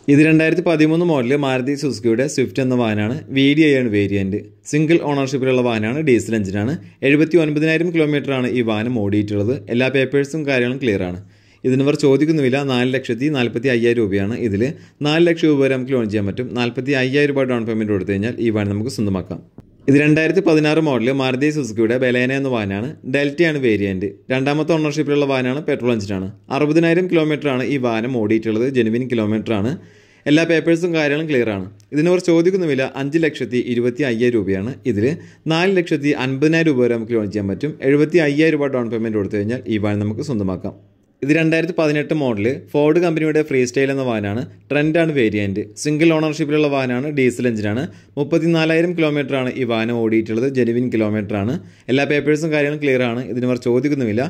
ഇത് 2013 മോഡൽ മാരുതി സുസുക്കിയുടെ സ്വിഫ്റ്റ് എന്ന വാഹനമാണ്. VDI ആണ് വേരിയന്റ്. സിംഗിൾ ഓണർഷിപ്പിലുള്ള വാഹനമാണ്. ഡീസൽ എഞ്ചിനാണ്. 79,000 കിലോമീറ്ററാണ് ഈ വാഹനം ഓടിയിട്ടുള്ളത്. എല്ലാ പേപ്പേഴ്സും കാര്യങ്ങളും ക്ലിയർ ആണ്. ഇതിനിവർ ചോദിക്കുന്ന വില 4,45,000 രൂപയാണ്. ഇതിൽ 4 ലക്ഷം രൂപ വരെ നമുക്ക് ലോൺ ചെയ്യാൻ പറ്റും. 45,000 രൂപ ഡൗൺ പേയ്മെൻറ്റ് കൊടുത്തു കഴിഞ്ഞാൽ ഈ വാഹനം നമുക്ക് സ്വന്തമാക്കാം. ഇത് 2016 മോഡൽ മാരുതി സുസുക്കിയുടെ ബലേന എന്ന വാഹനമാണ്. ഡെൽറ്റയാണ് വേരിയന്റ്. രണ്ടാമത്തെ ഓണർഷിപ്പിലുള്ള വാഹനമാണ്. പെട്രോൾ എഞ്ചിനാണ്. 60,000 കിലോമീറ്ററാണ് ഈ വാഹനം ഓടിയിട്ടുള്ളത്. ജെനുവിൻ കിലോമീറ്ററാണ്. എല്ലാ പേപ്പേഴ്സും കാര്യങ്ങളും ക്ലിയർ ആണ്. ഇതിനിവർ ചോദിക്കുന്ന വില 5,25,000 രൂപയാണ്. ഇതിൽ 4,50,000 രൂപ വരെ നമുക്ക് ലോൺ ചെയ്യാൻ പറ്റും. 75,000 രൂപ ഡൗൺ പേയ്മെൻറ്റ് കൊടുത്തു കഴിഞ്ഞാൽ ഈ വാഹനം നമുക്ക് സ്വന്തമാക്കാം. ഇത് 2018 മോഡൽ ഫോർഡ് കമ്പനിയുടെ ഫ്രീ സ്റ്റൈൽ എന്ന വാഹനമാണ്. ട്രെൻഡാണ് വേരിയന്റ്. സിംഗിൾ ഓണർഷിപ്പിലുള്ള വാഹനമാണ്. ഡീസൽ എഞ്ചിനാണ്. 34,000 കിലോമീറ്ററാണ് ഈ വാഹനം ഓടിയിട്ടുള്ളത്. ജെനുവിൻ കിലോമീറ്ററാണ്. എല്ലാ പേപ്പേഴ്സും കാര്യങ്ങളും ക്ലിയർ ആണ്. ഇതിനിവർ ചോദിക്കുന്ന വില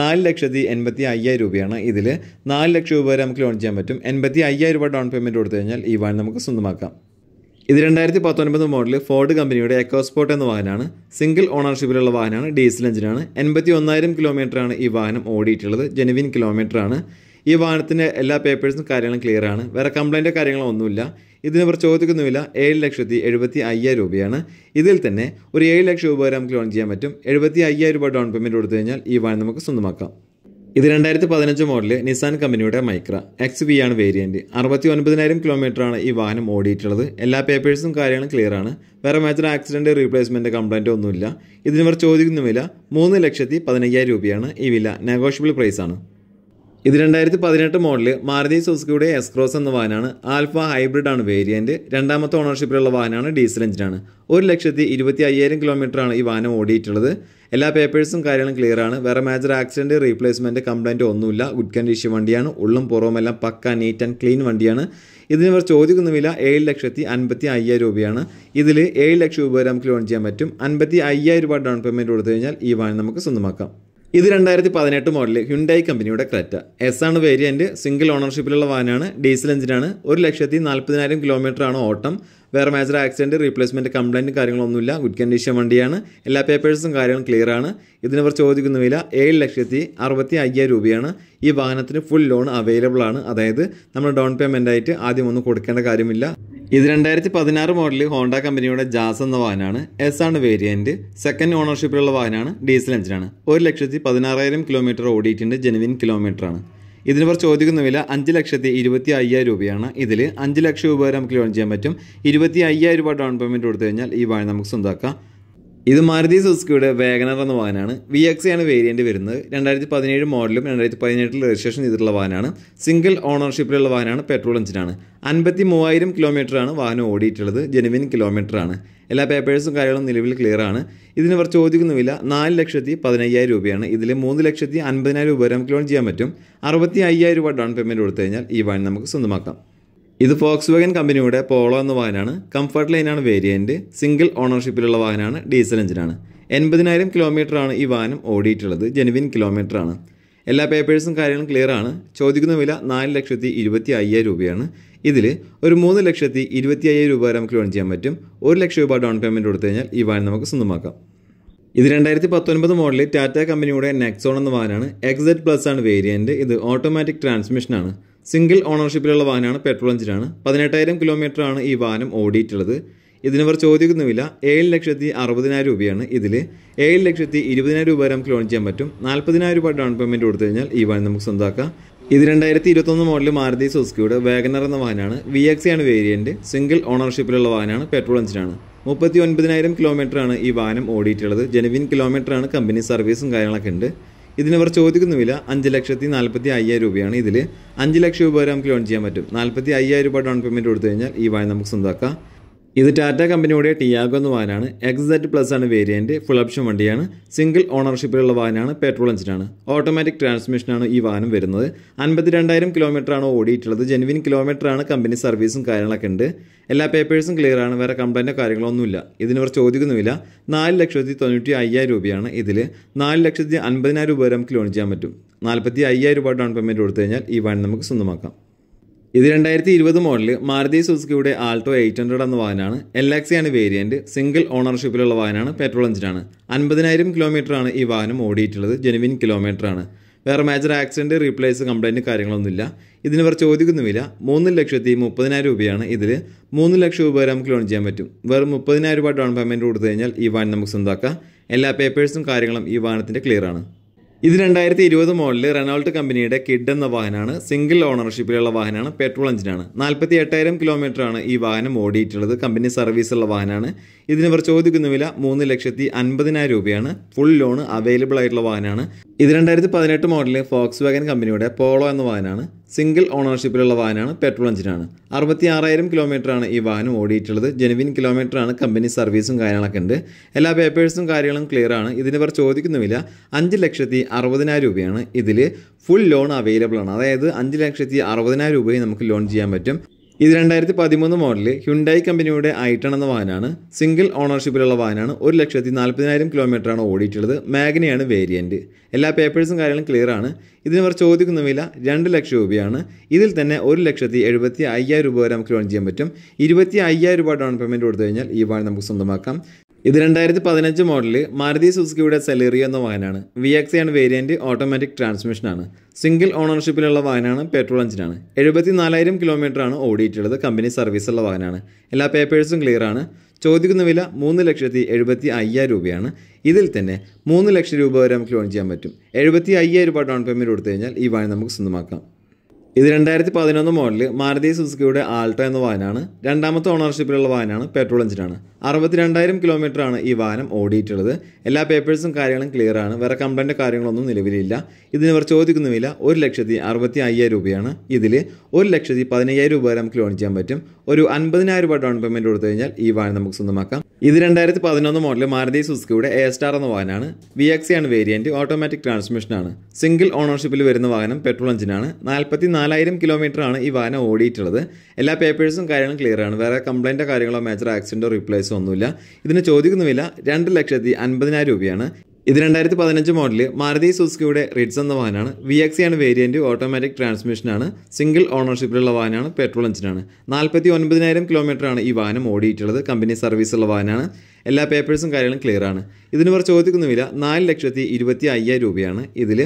4,85,000 രൂപയാണ്. ഇതിൽ 4 ലക്ഷം രൂപ വരെ നമുക്ക് ലോൺ ചെയ്യാൻ പറ്റും. 85,000 രൂപ ഡൗൺ പേയ്മെൻറ്റ് കൊടുത്തു കഴിഞ്ഞാൽ ഈ വാഹനം നമുക്ക് സ്വന്തമാക്കാം. ഇത് 2019 മോഡൽ ഫോർഡ് കമ്പനിയുടെ എക്കോസ്പോർട്ട് എന്ന വാഹനമാണ്. സിംഗിൾ ഓണർഷിപ്പിലുള്ള വാഹനമാണ്. ഡീസൽ എഞ്ചിനാണ്. 81,000 കിലോമീറ്ററാണ് ഈ വാഹനം ഓടിയിട്ടുള്ളത്. ജെനുവിൻ കിലോമീറ്ററാണ്. ഈ വാഹനത്തിൻ്റെ എല്ലാ പേപ്പേഴ്സും കാര്യങ്ങളും ക്ലിയർ ആണ്. വേറെ കംപ്ലൈൻറ്റോ കാര്യങ്ങളോ ഒന്നുമില്ല. ഇതിനിവർ ചോദിക്കുന്ന വില 7,75,000 രൂപയാണ്. ഇതിൽ തന്നെ ഒരു 7 ലക്ഷം രൂപ വരെ നമുക്ക് ലോൺ ചെയ്യാൻ പറ്റും. 75,000 രൂപ ഡൗൺ പേയ്മെൻറ്റ് കൊടുത്തു കഴിഞ്ഞാൽ ഈ വാഹനം നമുക്ക് സ്വന്തമാക്കാം. ഇത് 2015 മോഡൽ നിസാൻ കമ്പനിയുടെ മൈക്ര XV ആണ് വേരിയന്റ്. 69,000 കിലോമീറ്ററാണ് ഈ വാഹനം ഓടിയിട്ടുള്ളത്. എല്ലാ പേപ്പേഴ്സും കാര്യങ്ങളും ക്ലിയർ ആണ്. വേറെ മേജർ ആക്സിഡന്റ് റീപ്ലേസ്മെന്റ് കംപ്ലൈൻറ്റോ ഒന്നുമില്ല. ഇതിനിവർ ചോദിക്കുന്ന വില 3,15,000 രൂപയാണ്. ഈ വില നെഗോഷ്യബിൾ പ്രൈസ് ആണ്. ഇത് 2018 മോഡൽ മാരുതി സുസുക്കിയുടെ എസ്-ക്രോസ് എന്ന വാഹനമാണ്. ആൽഫ ഹൈബ്രിഡ് ആണ് വേരിയന്റ്. രണ്ടാമത്തെ ഓണർഷിപ്പിലുള്ള വാഹനമാണ്. ഡീസൽ എഞ്ചിനാണ്. 1,25,000 കിലോമീറ്ററാണ് ഈ വാഹനം ഓടിയിട്ടുള്ളത്. എല്ലാ പേപ്പേഴ്സും കാര്യങ്ങളും ക്ലിയർ ആണ്. വേറെ മേജർ ആക്സിഡന്റ് റീപ്ലേസ്മെന്റ് കംപ്ലൈൻറ്റോ ഒന്നുമില്ല. ഗുഡ് കണ്ടീഷൻ വണ്ടിയാണ്. ഉള്ളും പുറവുമെല്ലാം പക്ക നീറ്റ് ആൻഡ് ക്ലീൻ വണ്ടിയാണ്. ഇതിനിവർ ചോദിക്കുന്ന വില 7,55,000 രൂപയാണ്. ഇതിൽ 7 ലക്ഷം രൂപ വരെ നമുക്ക് ലോൺ ചെയ്യാൻ പറ്റും. 55,000 രൂപ ഡൗൺ പേയ്മെൻറ്റ് കൊടുത്തു കഴിഞ്ഞാൽ ഈ വാഹനം നമുക്ക് സ്വന്തമാക്കാം. ഇത് 2018 മോഡൽ ഹ്യുണ്ടായി കമ്പനിയുടെ ക്രെറ്റ S ആണ് വേരിയന്റ്. സിംഗിൾ ഓണർഷിപ്പിലുള്ള വാഹനമാണ്. ഡീസൽ എഞ്ചിനാണ്. 1,40,000 കിലോമീറ്ററാണ് ഓട്ടം. വേറെ മേജർ ആക്സിഡന്റ് റീപ്ലേസ്മെന്റ് കംപ്ലൈൻറ്റ് കാര്യങ്ങളൊന്നുമില്ല. ഗുഡ് കണ്ടീഷൻ വണ്ടിയാണ്. എല്ലാ പേപ്പേഴ്സും കാര്യങ്ങളും ക്ലിയർ ആണ്. ഇതിനിവർ ചോദിക്കുന്ന വില 7,60,000 രൂപയാണ്. ഈ വാഹനത്തിന് ഫുൾ ലോൺ അവൈലബിൾ ആണ്. അതായത് നമ്മൾ ഡൗൺ പേയ്മെൻ്റ് ആയിട്ട് ആദ്യം ഒന്നും കൊടുക്കേണ്ട കാര്യമില്ല. ഇത് 2016 മോഡൽ ഹോണ്ട കമ്പനിയുടെ ജാസ് എന്ന വാഹനമാണ്. S ആണ് വേരിയന്റ്. സെക്കൻഡ് ഓണർഷിപ്പിലുള്ള വാഹനമാണ്. ഡീസൽ എഞ്ചിനാണ്. 1,16,000 കിലോമീറ്റർ ഓടിയിട്ടുണ്ട്. ജെനുവിൻ കിലോമീറ്ററാണ്. ഇതിനിവർ ചോദിക്കുന്ന വില 5,25,000 രൂപയാണ്. ഇതിൽ 5 ലക്ഷം രൂപ വരെ നമുക്ക് ലോൺ ചെയ്യാൻ പറ്റും. 25,000 രൂപ ഡൗൺ പേയ്മെൻറ്റ് കൊടുത്തു കഴിഞ്ഞാൽ ഈ വാഹനം നമുക്ക് സ്വന്തമാക്കാം. ഇത് മാരുതി സുസുക്കിയുടെ വാഗണർ എന്ന വാഹനമാണ്. VXI ആണ് വേരിയന്റ് വരുന്നത്. 2017 മോഡലും 2018 രജിസ്ട്രേഷൻ ചെയ്തിട്ടുള്ള വാഹനമാണ്. സിംഗിൾ ഓണർഷിപ്പിലുള്ള വാഹനമാണ്. പെട്രോൾ എഞ്ചിനാണ്. 53,000 കിലോമീറ്ററാണ് വാഹനം ഓടിയിട്ടുള്ളത്. ജെനുവിൻ കിലോമീറ്ററാണ്. എല്ലാ പേപ്പേഴ്സും കാര്യങ്ങളും നിലവിൽ ക്ലിയർ ആണ്. ഇതിനിവർ ചോദിക്കുന്ന വില 4,15,000 രൂപയാണ്. ഇതിൽ 3,50,000 രൂപ വരെ നമുക്ക് ലോൺ ചെയ്യാൻ പറ്റും. 65,000 രൂപ ഡൗൺ പേയ്മെൻറ്റ് കൊടുത്തു കഴിഞ്ഞാൽ ഈ വാഹനം നമുക്ക് സ്വന്തമാക്കാം. ഇത് ഫോക്സ്വാഗൻ കമ്പനിയുടെ പോളോ എന്ന വാഹനമാണ്. കംഫർട്ട് ലൈനാണ് വേരിയന്റ്. സിംഗിൾ ഓണർഷിപ്പിലുള്ള വാഹനമാണ്. ഡീസൽ എഞ്ചിനാണ്. 80,000 കിലോമീറ്ററാണ് ഈ വാഹനം ഓടിയിട്ടുള്ളത്. ജെനുവിൻ കിലോമീറ്ററാണ്. എല്ലാ പേപ്പേഴ്സും കാര്യങ്ങളും ക്ലിയർ ആണ്. ചോദിക്കുന്ന വില 4,25,000 രൂപയാണ്. ഇതിൽ ഒരു 3,25,000 രൂപ വരെ നമുക്ക് ലോൺ ചെയ്യാൻ പറ്റും. 1 ലക്ഷം രൂപ ഡൗൺ പേയ്മെൻറ്റ് കൊടുത്തു കഴിഞ്ഞാൽ ഈ വാഹനം നമുക്ക് സ്വന്തമാക്കാം. ഇത് 2019 മോഡൽ ടാറ്റ കമ്പനിയുടെ നെക്സോൺ എന്ന വാഹനമാണ്. XZ+ ആണ് വേരിയന്റ്. ഇത് ഓട്ടോമാറ്റിക് ട്രാൻസ്മിഷനാണ്. സിംഗിൾ ഓണർഷിപ്പിലുള്ള വാഹനമാണ്. പെട്രോൾ എഞ്ചിനാണ്. 18,000 കിലോമീറ്ററാണ് ഈ വാഹനം ഓടിയിട്ടുള്ളത്. ഇതിനിവർ ചോദിക്കുന്ന വില 7,60,000 രൂപയാണ്. ഇതിൽ 7,20,000 രൂപ വരെ നമുക്ക് ലോൺ ചെയ്യാൻ പറ്റും. 40,000 രൂപ ഡൗൺ പേയ്മെൻറ്റ് കൊടുത്തു കഴിഞ്ഞാൽ ഈ വാഹനം നമുക്ക് സ്വന്തമാക്കാം. ഇത് 2021 മോഡൽ മാരുതി സുസുക്കിയുടെ വാഗണർ എന്ന വാഹനമാണ്. VXI ആണ് വേരിയന്റ്. സിംഗിൾ ഓണർഷിപ്പിലുള്ള വാഹനമാണ്. പെട്രോൾ എഞ്ചിനാണ്. 39,000 കിലോമീറ്ററാണ് ഈ വാഹനം ഓടിയിട്ടുള്ളത്. ജെനുവിൻ കിലോമീറ്ററാണ്. കമ്പനി സർവീസും കാര്യങ്ങളൊക്കെ ഉണ്ട്. ഇതിനിവർ ചോദിക്കുന്ന വില 5,40,000 രൂപയാണ്. ഇതിൽ 5 ലക്ഷം രൂപ വരെ നമുക്ക് ലോൺ ചെയ്യാൻ പറ്റും. 45,000 രൂപ ഡൗൺ പേയ്മെൻറ്റ് കൊടുത്തു കഴിഞ്ഞാൽ ഈ വാഹനം നമുക്ക് സ്വന്തമാക്കാം. ഇത് ടാറ്റ കമ്പനിയുടെ ടിയാഗോ എന്ന വാഹനമാണ്. XZ+ ആണ് വേരിയന്റ്. ഫുൾ ഓപ്ഷൻ വണ്ടിയാണ്. സിംഗിൾ ഓണർഷിപ്പിലുള്ള വാഹനമാണ്. പെട്രോൾ എഞ്ചിനാണ്. ഓട്ടോമാറ്റിക് ട്രാൻസ്മിഷനാണ് ഈ വാഹനം വരുന്നത്. 52,000 കിലോമീറ്ററാണ് ഓടിയിട്ടുള്ളത്. ജെനുവിൻ കിലോമീറ്ററാണ്. കമ്പനി സർവീസും കാര്യങ്ങളൊക്കെ ഉണ്ട്. എല്ലാ പേപ്പേഴ്സും ക്ലിയർ ആണ്. വേറെ കംപ്ലൈൻറ്റോ കാര്യങ്ങളൊന്നുമില്ല. ഇതിനിവർ ചോദിക്കുന്ന വില 4,95,000 രൂപയാണ്. ഇതിൽ 4,50,000 രൂപ വരെ നമുക്ക് ലോൺ ചെയ്യാൻ പറ്റും. 45,000 രൂപ ഡൗൺ പേയ്മെൻറ്റ് കൊടുത്തു കഴിഞ്ഞാൽ ഈ വാഹനം നമുക്ക് സ്വന്തമാക്കാം. ഇത് 2020 മോഡൽ മാരുതി സുസുക്കിയുടെ ആൾട്ടോ 800 എന്ന വാഹനമാണ്. LXI ആണ് വേരിയന്റ്. സിംഗിൾ ഓണർഷിപ്പിലുള്ള വാഹനമാണ്. പെട്രോൾ എഞ്ചിനാണ്. 50,000 കിലോമീറ്ററാണ് ഈ വാഹനം ഓടിയിട്ടുള്ളത്. ജെനുവിൻ കിലോമീറ്ററാണ്. വേറെ മേജർ ആക്സിഡൻറ്റ് റീപ്ലേസ് കംപ്ലൈൻറ്റ് കാര്യങ്ങളൊന്നുമില്ല. ഇതിന് ഇവർ ചോദിക്കുന്ന വില 3,30,30,000 രൂപയാണ്. ഇതിൽ 3 ലക്ഷം രൂപ വരെ നമുക്ക് ലോൺ ചെയ്യാൻ പറ്റും. വെറും 30,000 രൂപ ഡൗൺ പേയ്മെൻറ്റ് കൊടുത്തു കഴിഞ്ഞാൽ ഈ വാഹനം നമുക്ക് സ്വന്തമാക്കാം. എല്ലാ പേപ്പേഴ്സും കാര്യങ്ങളും ഈ വാഹനത്തിൻ്റെ ക്ലിയർ ആണ്. ഇത് 2020 മോഡൽ റെനോൾട്ട് കമ്പനിയുടെ കിഡ് എന്ന വാഹനമാണ്. സിംഗിൾ ഓണർഷിപ്പിലുള്ള വാഹനമാണ്. പെട്രോൾ എഞ്ചിനാണ്. 48,000 കിലോമീറ്ററാണ് ഈ വാഹനം ഓടിയിട്ടുള്ളത്. കമ്പനി സർവീസുള്ള വാഹനമാണ്. ഇതിന് ഇവർ ചോദിക്കുന്ന വില 3,50,000 രൂപയാണ്. ഫുൾ ലോൺ അവൈലബിൾ ആയിട്ടുള്ള വാഹനമാണ്. ഇത് 2018 മോഡൽ ഫോക്സ് വാഗൻ കമ്പനിയുടെ പോളോ എന്ന വാഹനമാണ്. സിംഗിൾ ഓണർഷിപ്പിലുള്ള വാഹനമാണ്. പെട്രോൾ എഞ്ചിനാണ്. 66,000 കിലോമീറ്ററാണ് ഈ വാഹനം ഓടിയിട്ടുള്ളത്. ജെനുവിൻ കിലോമീറ്ററാണ്. കമ്പനി സർവീസും കാര്യങ്ങളൊക്കെ ഉണ്ട്. എല്ലാ പേപ്പേഴ്സും കാര്യങ്ങളും ക്ലിയർ ആണ്. ഇതിന് ഇവർ ചോദിക്കുന്ന വില 5,60,000 രൂപയാണ്. ഇതിൽ ഫുൾ ലോൺ അവൈലബിൾ ആണ്. അതായത് 5,60,000 രൂപയും നമുക്ക് ലോൺ ചെയ്യാൻ പറ്റും. ഇത് 2013 മോഡൽ ഹ്യുണ്ടായി കമ്പനിയുടെ ഐട്ടൺ എന്ന വാഹനമാണ്. സിംഗിൾ ഓണർഷിപ്പിലുള്ള വാഹനമാണ്. 1,40,000 കിലോമീറ്ററാണ് ഓടിയിട്ടുള്ളത്. മാഗ്നയാണ് വേരിയൻറ്റ്. എല്ലാ പേപ്പേഴ്സും കാര്യങ്ങളും ക്ലിയർ ആണ്. ഇതിന് ഇവർ ചോദിക്കുന്ന വില 2 ലക്ഷം രൂപയാണ്. ഇതിൽ തന്നെ 1,75,000 രൂപ വരെ നമുക്ക് ലോൺ ചെയ്യാൻ പറ്റും. 25,000 രൂപ ഡൗൺ പേയ്മെൻറ്റ് കൊടുത്തു കഴിഞ്ഞാൽ ഈ വാഹനം നമുക്ക് സ്വന്തമാക്കാം. ഇത് 2015 മോഡൽ മാരുതി സുസുക്കിയുടെ സെലേറിയോ എന്ന വാഹനമാണ്. VXI ആണ് വേരിയൻറ്റ്. ഓട്ടോമാറ്റിക് ട്രാൻസ്മിഷനാണ്. സിംഗിൾ ഓണർഷിപ്പിലുള്ള വാഹനമാണ്. പെട്രോൾ എഞ്ചിനാണ്. 74,000 കിലോമീറ്ററാണ് ഓടിയിട്ടുള്ളത്. കമ്പനി സർവീസുള്ള വാഹനമാണ്. എല്ലാ പേപ്പേഴ്സും ക്ലിയർ ആണ്. ചോദിക്കുന്ന വില 3,70,500 രൂപയാണ്. ഇതിൽ തന്നെ 3 ലക്ഷം രൂപ വരെ നമുക്ക് ലോൺ ചെയ്യാൻ പറ്റും. 75,000 രൂപ ഡൗൺ പേയ്മെൻറ്റ് കൊടുത്തു കഴിഞ്ഞാൽ ഈ വാഹനം നമുക്ക് സ്വന്തമാക്കാം. ഇത് 2011 മോഡൽ മാരുതി സുസുക്കിയുടെ ആൾട്ടോ എന്ന വാഹനമാണ്. രണ്ടാമത്തെ ഓണർഷിപ്പിലുള്ള വാഹനമാണ്. പെട്രോൾ എഞ്ചിനാണ്. 62,000 കിലോമീറ്ററാണ് ഈ വാഹനം ഓടിയിട്ടുള്ളത്. എല്ലാ പേപ്പേഴ്സും കാര്യങ്ങളും ക്ലിയർ ആണ്. വേറെ കംപ്ലൈൻറ്റ് കാര്യങ്ങളൊന്നും നിലവിലില്ല. ഇതിന് ഇവർ ചോദിക്കുന്ന വില 1,65,000 രൂപയാണ്. ഇതിൽ 1,15,000 രൂപ വരെ നമുക്ക് ലോൺ ചെയ്യാൻ പറ്റും. ഒരു 50,000 രൂപ ഡൗൺ പേയ്മെൻറ്റ് കൊടുത്തു കഴിഞ്ഞാൽ ഈ വാഹനം നമുക്ക് സ്വന്തമാക്കാം. ഇത് 2011 മോഡൽ മാരുതി സുസുക്കിയുടെ A-Star എന്ന വാഹനമാണ്. VXI ആണ് വേരിയൻറ്റ്. ഓട്ടോമാറ്റിക് ട്രാൻസ്മിഷനാണ്. സിംഗിൾ ഓണർഷിപ്പിൽ വരുന്ന വാഹനം. പെട്രോൾ എഞ്ചിനാണ്. 44,000 കിലോമീറ്ററാണ് ഈ വാഹനം ഓടിയിട്ടുള്ളത്. എല്ലാ പേപ്പേഴ്സും കാര്യങ്ങളും ക്ലിയർ ആണ്. വേറെ കംപ്ലൈൻറ്റോ കാര്യങ്ങളോ മേജർ ആക്സിഡൻറ്റോ റീപ്ലേസോ ഒന്നുമില്ല. ഇതിന് ചോദിക്കുന്ന വില 2,50,000 രൂപയാണ്. ഇത് 2015 മോഡൽ മാരുതി സുസുക്കിയുടെ റിഡ്സ് എന്ന വാഹനമാണ്. VXI ആണ് വേരിയൻറ്റ്. ഓട്ടോമാറ്റിക് ട്രാൻസ്മിഷനാണ്. സിംഗിൾ ഓണർഷിപ്പിലുള്ള വാഹനമാണ്. പെട്രോൾ എഞ്ചിനാണ്. 49,000 കിലോമീറ്ററാണ് ഈ വാഹനം ഓടിയിട്ടുള്ളത്. കമ്പനി സർവീസുള്ള വാഹനമാണ്. എല്ലാ പേപ്പേഴ്സും കാര്യങ്ങളും ക്ലിയർ ആണ്. ഇതിന് ഇവർ ചോദിക്കുന്ന വില 4,25,000 രൂപയാണ്. ഇതിൽ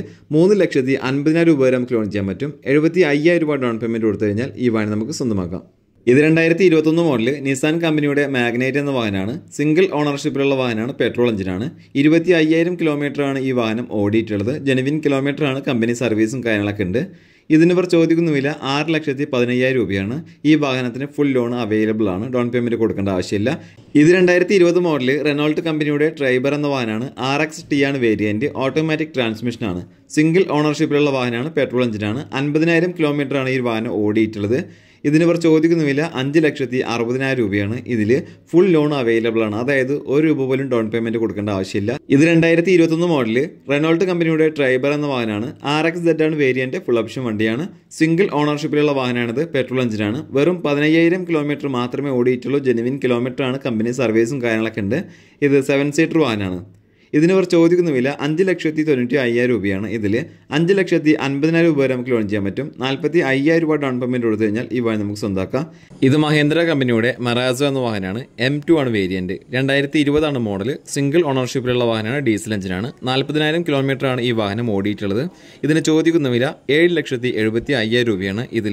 3,50,000 രൂപ വരെ നമുക്ക് ലോൺ ചെയ്യാൻ പറ്റും. 75,000 രൂപ ഡൗൺ പേയ്മെൻറ്റ് കൊടുത്തു കഴിഞ്ഞാൽ ഈ വാഹനം നമുക്ക് സ്വന്തമാക്കാം. ഇത് 2021 മോഡൽ നിസാൻ കമ്പനിയുടെ മാഗ്നൈറ്റ് എന്ന വാഹനമാണ്. സിംഗിൾ ഓണർഷിപ്പിലുള്ള വാഹനമാണ്. പെട്രോൾ എഞ്ചിനാണ്. 25,000 കിലോമീറ്ററാണ് ഈ വാഹനം ഓടിയിട്ടുള്ളത്. ജെനുവിൻ കിലോമീറ്ററാണ്. കമ്പനി സർവീസും കാര്യങ്ങളൊക്കെ ഉണ്ട്. ഇതിന് ഇവർ ചോദിക്കുന്ന വില 6,15,000 രൂപയാണ്. ഈ വാഹനത്തിന് ഫുൾ ലോൺ അവൈലബിൾ ആണ്. ഡൗൺ പേയ്മെൻറ്റ് കൊടുക്കേണ്ട ആവശ്യമില്ല. ഇത് 2020 മോഡൽ റെനോൾട്ട് കമ്പനിയുടെ ട്രൈബർ എന്ന വാഹനമാണ്. RXT ആണ് വേരിയൻറ്റ്. ഓട്ടോമാറ്റിക് ട്രാൻസ്മിഷനാണ്. സിംഗിൾ ഓണർഷിപ്പിലുള്ള വാഹനമാണ്. പെട്രോൾ എഞ്ചിനാണ്. 50,000 കിലോമീറ്ററാണ് ഈ വാഹനം ഓടിയിട്ടുള്ളത്. ഇതിന് ഇവർ ചോദിക്കുന്ന വില 5,60,000 രൂപയാണ്. ഇതിൽ ഫുൾ ലോൺ അവൈലബിൾ ആണ്. അതായത് 1 രൂപ പോലും ഡൗൺ പേയ്മെൻറ്റ് കൊടുക്കേണ്ട ആവശ്യമില്ല. ഇത് 2021 മോഡൽ റെനോൾട്ട് കമ്പനിയുടെ ട്രൈബർ എന്ന വാഹനമാണ്. RXZ ആണ് വേരിയൻറ്റ്. ഫുൾ ഓപ്ഷൻ വണ്ടിയാണ്. സിംഗിൾ ഓണർഷിപ്പിലുള്ള വാഹനമാണിത്. പെട്രോൾ എഞ്ചിനാണ്. വെറും 15,000 കിലോമീറ്റർ മാത്രമേ ഓടിയിട്ടുള്ളൂ. ജെനുവിൻ കിലോമീറ്ററാണ്. കമ്പനി സർവീസും കാര്യങ്ങളൊക്കെ ഉണ്ട്. ഇത് 7 സീറ്റർ വാഹനമാണ്. ഇതിന് ഇവർ ചോദിക്കുന്ന വില 5,95,000 രൂപയാണ്. ഇതിൽ 5,50,000 രൂപ വരെ നമുക്ക് ലോൺ ചെയ്യാൻ പറ്റും. 45,000 രൂപ ഡൗൺ പേയ്മെൻറ്റ് കൊടുത്തു കഴിഞ്ഞാൽ ഈ വാഹനം നമുക്ക് സ്വന്തമാക്കാം. ഇത് മഹേന്ദ്ര കമ്പനിയുടെ മറാസോ എന്ന വാഹനമാണ്. M2 ആണ് വേരിയൻറ്റ്. 2020 മോഡൽ. സിംഗിൾ ഓണർഷിപ്പിലുള്ള വാഹനമാണ്. ഡീസൽ എഞ്ചിനാണ്. 40,000 കിലോമീറ്ററാണ് ഈ വാഹനം ഓടിയിട്ടുള്ളത്. ഇതിന് ചോദിക്കുന്ന വില 7,70,500 രൂപയാണ്. ഇതിൽ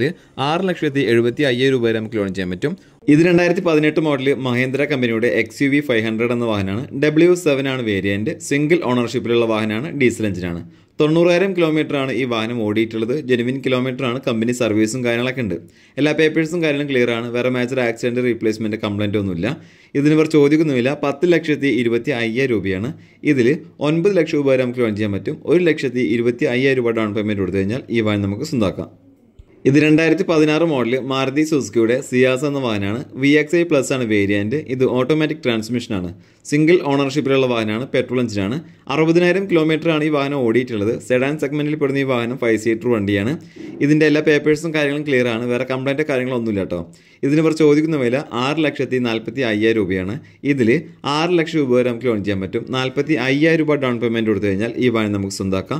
6,70,500 രൂപ വരെ നമുക്ക് ലോൺ ചെയ്യാൻ പറ്റും. ഇത് 2018 മോഡൽ മഹേന്ദ്ര കമ്പനിയുടെ XUV 500 എന്ന വാഹനമാണ്. W7 ആണ് വേരിയൻറ്റ്. സിംഗിൾ ഓണർഷിപ്പിലുള്ള വാഹനമാണ്. ഡീസൽ എഞ്ചിനാണ്. 90,000 കിലോമീറ്ററാണ് ഈ വാഹനം ഓടിയിട്ടുള്ളത്. ജെനുവിൻ കിലോമീറ്ററാണ്. കമ്പനി സർവീസും കാര്യങ്ങളൊക്കെ ഉണ്ട്. എല്ലാ പേപ്പേഴ്സും കാര്യങ്ങളും ക്ലിയർ ആണ്. വേറെ മേജർ ആക്സിഡൻറ്റ് റീപ്ലേസ്മെൻറ്റ് കംപ്ലൈൻറ്റ് ഒന്നുമില്ല. ഇതിന് ഇവർ ചോദിക്കുന്ന വില 10,25,000 രൂപയാണ്. ഇതിൽ 9 ലക്ഷം രൂപ വരെ നമുക്ക് ലോൺ ചെയ്യാൻ പറ്റും. 1,25,000 രൂപ ഡൗൺ പേയ്മെൻറ്റ് കൊടുത്തു കഴിഞ്ഞാൽ ഈ വാഹനം നമുക്ക് സ്വന്തമാക്കാം. ഇത് 2016 മോഡൽ മാരുതി സുസുക്കിയുടെ സിയാസ് എന്ന വാഹനമാണ്. VXI പ്ലസ് ആണ് വേരിയൻറ്റ്. ഇത് ഓട്ടോമാറ്റിക് ട്രാൻസ്മിഷനാണ്. സിംഗിൾ ഓണർഷിപ്പിലുള്ള വാഹനമാണ്. പെട്രോൾ എഞ്ചിനാണ്. 60,000 കിലോമീറ്ററാണ് ഈ വാഹനം ഓടിയിട്ടുള്ളത്. സെഡാൻ സെഗ്മെൻറ്റിൽ പെടുന്ന ഈ വാഹനം 5 സീറ്റർ വണ്ടിയാണ്. ഇതിൻ്റെ എല്ലാ പേപ്പേഴ്സും കാര്യങ്ങളും ക്ലിയർ ആണ്. വേറെ കംപ്ലൈൻറ്റ് കാര്യങ്ങളൊന്നുമില്ല കേട്ടോ. ഇതിന് ഇവർ ചോദിക്കുന്ന വില 6,40,500 രൂപയാണ്. ഇതിൽ 6 ലക്ഷം രൂപ വരെ നമുക്ക് ലോൺ ചെയ്യാൻ പറ്റും. 45,000 രൂപ ഡൗൺ പേയ്മെൻറ്റ് കൊടുത്തു കഴിഞ്ഞാൽ ഈ വാഹനം നമുക്ക് സ്വന്തമാക്കാം.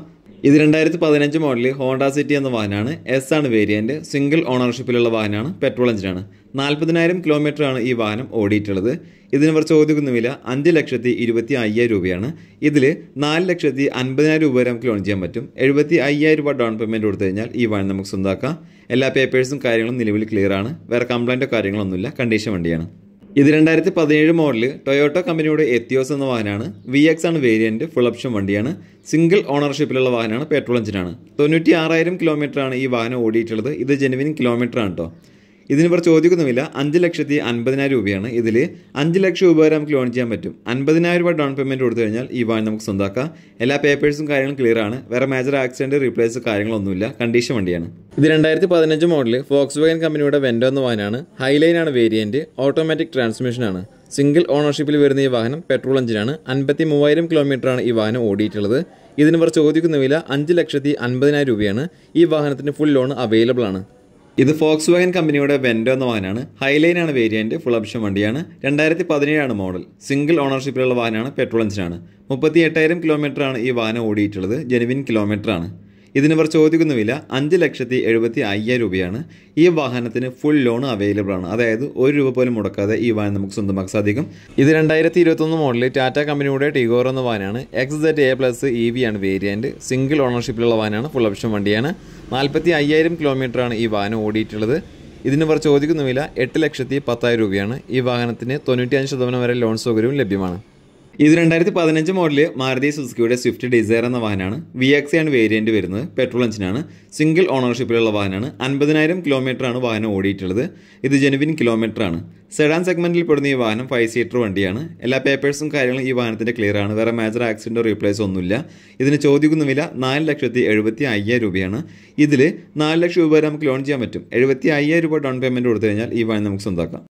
ഇത് 2015 മോഡൽ ഹോണ്ട സിറ്റി എന്ന വാഹനമാണ്. എസ് ആണ് വേരിയൻറ്റ്. സിംഗിൾ ഓണർഷിപ്പിലുള്ള വാഹനമാണ്. പെട്രോൾ എഞ്ചിനാണ്. 40,000 കിലോമീറ്ററാണ് ഈ വാഹനം ഓടിയിട്ടുള്ളത്. ഇതിന് ഇവർ ചോദിക്കുന്ന വില 5,25,000 രൂപയാണ്. ഇതിൽ 4,50,000 രൂപ വരെ നമുക്ക് ലോൺ ചെയ്യാൻ പറ്റും. 75,000 രൂപ ഡൗൺ പേയ്മെൻറ്റ് കൊടുത്തു കഴിഞ്ഞാൽ ഈ വാഹനം നമുക്ക് സ്വന്തമാക്കാം. എല്ലാ പേപ്പേഴ്സും കാര്യങ്ങളും നിലവിൽ ക്ലിയർ ആണ്. വേറെ കംപ്ലൈൻറ്റോ കാര്യങ്ങളൊന്നുമില്ല. കണ്ടീഷൻ വണ്ടിയാണ്. ഇത് 2017 മോഡൽ ടൊയോട്ടോ കമ്പനിയുടെ എത്തിയോസ് എന്ന വാഹനമാണ്. VX ആണ് വേരിയൻറ്റ്. ഫുൾ ഓപ്ഷൻ വണ്ടിയാണ്. സിംഗിൾ ഓണർഷിപ്പിലുള്ള വാഹനമാണ്. പെട്രോൾ എഞ്ചിനാണ്. 96,000 കിലോമീറ്ററാണ് ഈ വാഹനം ഓടിയിട്ടുള്ളത്. ഇത് ജെനുവിൻ കിലോമീറ്റർ ആണ് കേട്ടോ. ഇതിന് ഇവർ ചോദിക്കുന്ന വില 5,50,000 രൂപയാണ്. ഇതിൽ 5 ലക്ഷം രൂപ വരെ നമുക്ക് ലോൺ ചെയ്യാൻ പറ്റും. 50,000 രൂപ ഡൗൺ പേയ്മെൻറ്റ് കൊടുത്തു കഴിഞ്ഞാൽ ഈ വാഹനം നമുക്ക് സ്വന്തമാക്കാം. എല്ലാ പേപ്പേഴ്സും കാര്യങ്ങളും ക്ലിയർ ആണ്. വേറെ മേജർ ആക്സിഡൻറ്റ് റീപ്ലേസ് കാര്യങ്ങളൊന്നുമില്ല. കണ്ടീഷൻ വണ്ടിയാണ്. ഇത് 2015 മോഡൽ ഫോക്സ് വാഗൻ കമ്പനിയുടെ വെൻഡോ എന്ന വാഹനമാണ്. ഹൈലൈൻ ആണ് വേരിയൻറ്റ്. ഓട്ടോമാറ്റിക് ട്രാൻസ്മിഷനാണ്. സിംഗിൾ ഓണർഷിപ്പിൽ വരുന്ന ഈ വാഹനം പെട്രോൾ എഞ്ചിനാണ്. 53,000 കിലോമീറ്ററാണ് ഈ വാഹനം ഓടിയിട്ടുള്ളത്. ഇതിന് ഇവർ ചോദിക്കുന്ന വില 5,50,000 രൂപയാണ്. ഈ വാഹനത്തിന് ഫുൾ ലോൺ അവൈലബിൾ ആണ്. ഇത് ഫോക്സ് വാഗൻ കമ്പനിയുടെ വെൻഡോ എന്ന വാഹനമാണ്. ഹൈലൈൻ ആണ് വേരിയൻറ്റ്. ഫുൾ ഓപ്ഷൻ വണ്ടിയാണ്. 2017 മോഡൽ. സിംഗിൾ ഓണർഷിപ്പിലുള്ള വാഹനമാണ്. പെട്രോൾ എഞ്ചിനാണ്. 38,000 കിലോമീറ്ററാണ് ഈ വാഹനം ഓടിയിട്ടുള്ളത്. ജെനുവിൻ കിലോമീറ്റർ ആണ്. ഇതിന് ഇവർ ചോദിക്കുന്ന വില 5,75,000 രൂപയാണ്. ഈ വാഹനത്തിന് ഫുൾ ലോൺ അവൈലബിൾ ആണ്. അതായത് 1 രൂപ പോലും മുടക്കാതെ ഈ വാഹനം നമുക്ക് സ്വന്തമാക്കാൻ സാധിക്കും. ഇത് 2021 മോഡൽ ടാറ്റ കമ്പനിയുടെ ടിഗോർ എന്ന വാഹനമാണ്. XZA+ EV ആണ് വേരിയൻറ്റ്. സിംഗിൾ ഓണർഷിപ്പിലുള്ള വാഹനമാണ്. ഫുൾ ഓപ്ഷൻ വണ്ടിയാണ്. 45,000 കിലോമീറ്ററാണ് ഈ വാഹനം ഓടിയിട്ടുള്ളത്. ഇതിന് ഇവർ ചോദിക്കുന്ന വില 8,10,000 രൂപയാണ്. ഈ വാഹനത്തിന് 95% വരെ ലോൺ സൗകര്യവും ലഭ്യമാണ്. ഇത് 2015 മോഡൽ മാരുതി സുസുക്കിയുടെ സ്വിഫ്റ്റ് ഡിസയർ എന്ന വാഹനമാണ്. VX ആണ് വേരിയൻറ്റ് വരുന്നത്. പെട്രോൾ എഞ്ചിനാണ്. സിംഗിൾ ഓണർഷിപ്പിലുള്ള വാഹനമാണ്. 50,000 കിലോമീറ്ററാണ് വാഹനം ഓടിയിട്ടുള്ളത്. ഇത് ജെനുവിൻ കിലോമീറ്റർ ആണ്. സെഡാൻ സെഗ്മെൻറ്റിൽ പെടുന്ന ഈ വാഹനം 5 സീറ്റർ വണ്ടിയാണ്. എല്ലാ പേപ്പേഴ്സും കാര്യങ്ങളും ഈ വാഹനത്തിൻ്റെ ക്ലിയർ ആണ്. വേറെ മേജർ ആക്സിഡൻറ്റോ റീപ്ലേസോ ഒന്നുമില്ല. ഇതിന് ചോദിക്കുന്ന വില 4,75,000 രൂപയാണ്. ഇതിൽ 4 ലക്ഷം രൂപ വരെ നമുക്ക് ലോൺ ചെയ്യാൻ പറ്റും. 75,000 രൂപ ഡൗൺ പേയ്മെൻറ്റ് കൊടുത്തു കഴിഞ്ഞാൽ ഈ വാഹനം നമുക്ക് സ്വന്തമാക്കാം.